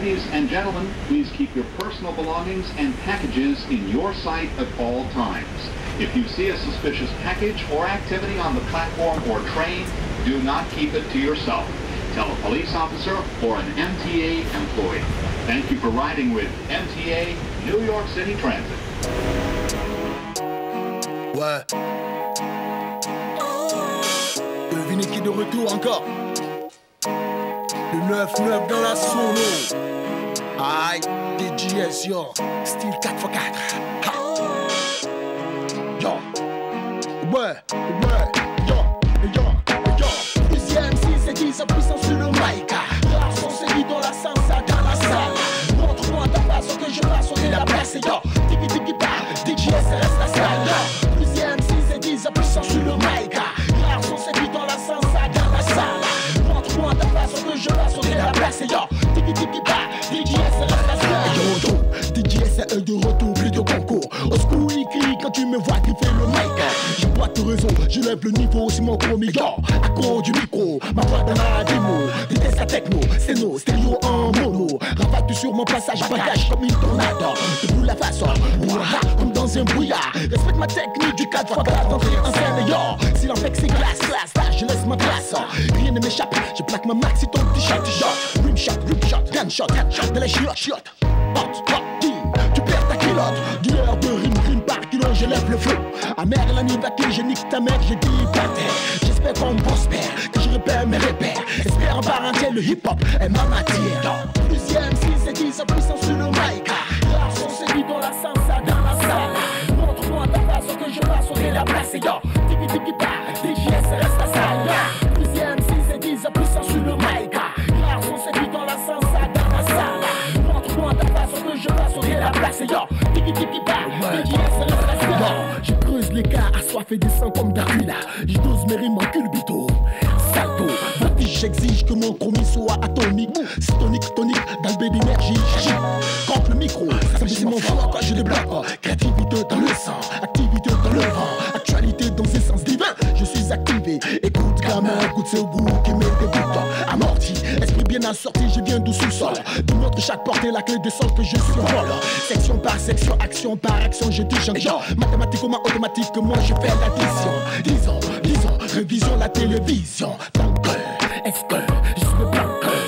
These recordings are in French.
Ladies and gentlemen, please keep your personal belongings and packages in your sight at all times. If you see a suspicious package or activity on the platform or train, do not keep it to yourself. Tell a police officer or an MTA employee. Thank you for riding with MTA New York City Transit. Ouais. Devinez qui est de retour encore. Le 9-9 dans la solo. Aïe, DJS, yo. Style 4x4. Ha. Yo. Ouais, yo. Plusieurs MC c'est 10 en puissance sur le mic. Rares sont ceux dans la salsa, dans la salle. Montre-moi ta façon que je passe sur la place. Yo, tiki bar, DJS reste la salle. Yo. Plusieurs MC c'est 10 en puissance sur le mic. Rares sont ceux dans la salsa, dans la salle. Montre-moi ta façon que je passe sur la place. Yo, tiki bar, DJS reste la salle. Yo, DJS c'est un de retour, plus de concours. Au school, il crie quand tu me vois griffer le mic. J'ai pas de raison, je lève le niveau, c'est mon chromie. À cause du micro, ma voix dans la démo. Déteste la techno, c'est nos stéréo en mono. Ravate sur mon passage, bagage comme une tornade. Debout la façon, comme dans un brouillard. Respecte ma technique du 4x4 d'entrée en scène. Yo, si l'enfec c'est glace, là, je laisse ma classe. Rien ne m'échappe, je plaque ma max, c'est ton t-shirt. Rimshot, gunshot, de la chiotte. Tu perds ta culotte. Du heure de rime par kilo, je lève le flot. Amère la nuit vaquée, je nique ta mère, j'ai dit par terre. J'espère qu'on prospère, que je repère mes repères. Espère en part entière, le hip-hop est ma matière. Plusieurs MC c'est 10 en puissance sur le mic. Rares sont ceux dans la salsa, dans la salle. Montre-moi ta façon que je passe sur la place. Yo, tiki bar, DJS reste la salle. Plusieurs MC c'est 10 en puissance sur le mic. Rares sont ceux dans la salsa, dans la salle. Montre-moi ta façon que je passe sur la place. Yo, tiki bar, DJS reste la salle. Je creuse l'écart, assoiffé des sangs comme Dracula. Je dose mes rimes en culbuto. Salto, voltige, j'exige que mon chromie soit atomique. C'est tonique, dans le B d'énergie, j'agis. Contre le micro, ça me dit mon choix quand je débloque. Créativité dans le sang, activité dans le vent. Actualité dans ses sens divins, je suis activé. Écoute gamin, écoute ce goût qui me dégoûte. Amorti, esprit bien assorti, je viens du sous-sol. Démontre chaque porte et la clé de sol que je survole. Section par section, action par action, je disjonction. Mathématiquement, automatiquement, je fais l'addition. Disons, révision la télévision. Est-ce que je suis le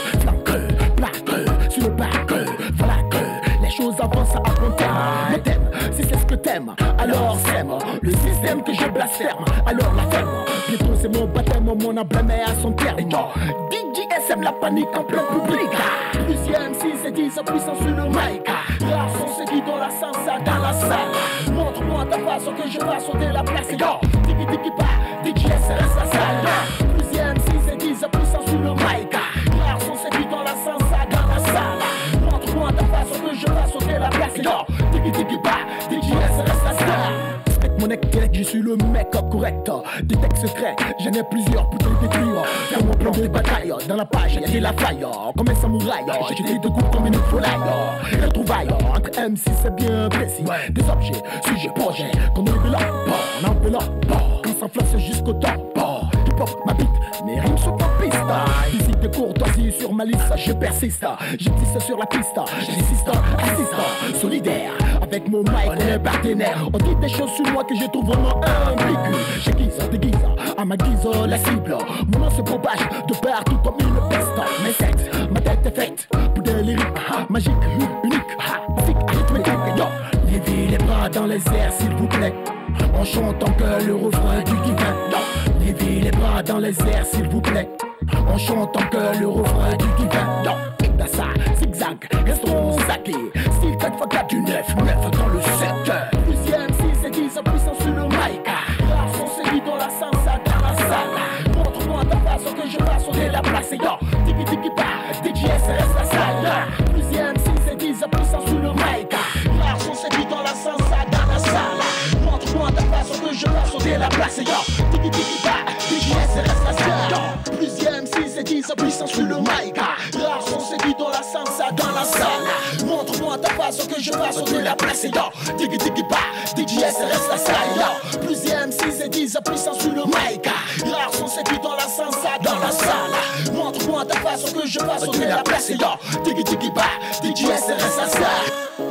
plaque sur le bac, voilà que les choses avancent à bon terme. Le thème, si c'est ce que t'aimes, alors sème le système que je blasphème, alors la ferme. Bientôt c'est mon baptême, mon emblème est à son terme. DJS aime la panique en plein public. Plusieurs MC c'est 10 en puissance sur le mic. Rares sont ceux qui dans la salsa, dans la salle. Montre-moi ta façon que je vais sauter la place. Yo, tiki bar, DJS reste la salle. Plusieurs MC c'est 10 en puissance sur le mic. Rares sont ceux qui dans la salsa, dans la salle. Montre-moi ta façon que je vais sauter la place. Yo, tiki bar, DJS reste la salle. Mon intellect, je suis le make-up correct. Des textes secrets, j'en ai plusieurs pour te détruire. Dans mon plan de bataille, dans la page, y'a de la faille. Comme un samouraï, j'ai jeté de coups comme une foulaille. Retrouvailles entre MC, c'est bien précis. Des objets, sujets, projets, qu'on enveloppe, quand ça flasse jusqu'au top. Hip-hop, ma bite, mes rimes sont en piste. Visite de courtoisie sur ma liste, je persiste. J'existe sur la piste, j'assiste, assiste, solidaire. Avec mon mic, on est partenaire. On dit des choses sur moi que je trouve vraiment ambiguës. J'aiguise, déguise, à ma guise, la cible. Mon nom se propage de partout comme une peste. Mes sexes, ma tête est faite pour des lyriques magiques, uniques, physique, arithmétique. Yo, levez les bras dans les airs, s'il vous plaît. On chante encore le refrain du divin. Yo, levez les bras dans les airs, s'il vous plaît. On chante encore le refrain du divin. Yo, ça, zigzag, restons saqués. Style 4x4 du 9-9 dans le secteur. Plusieurs MC c'est 10 en puissance sur le mic. Rares sont ceux qui dans la salsa, dans la salle. Montre-moi ta façon que je vais sauter la place. Yo, tiki bar, DJS reste la salle. Plusieurs MC c'est 10 en puissance sur le mic. Rares sont ceux qui dans la salsa, dans la salle. Montre-moi ta façon que je vais sauter la place. Yo, tiki bar, DJS reste la salle. Plusieurs MC c'est 10 en puissance sur le mic. Rares sont ceux qui dans la salsa, dans la salle. Montre-moi ta façon que je vais sauter la place. Yo, tiki bar, DJS reste la salle. Yo, plusieurs MC c'est 10 en puissance sur le mic. Rares sont ceux qui dans la salsa, dans la salle. Montre-moi ta façon que je passe au de la place. Diggy diggy bah, DJS reste à ça.